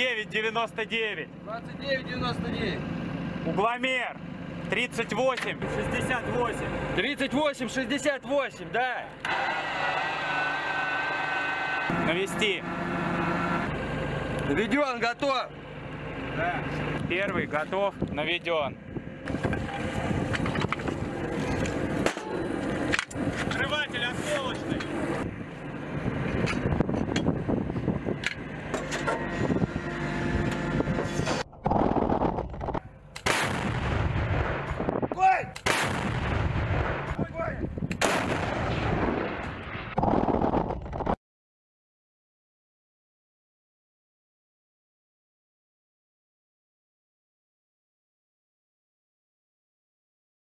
29,99. 29,99. Угломер 38,68. 38,68, да. Навести. Наведен, готов. Да. Первый готов, наведен. Открыватель осколочный.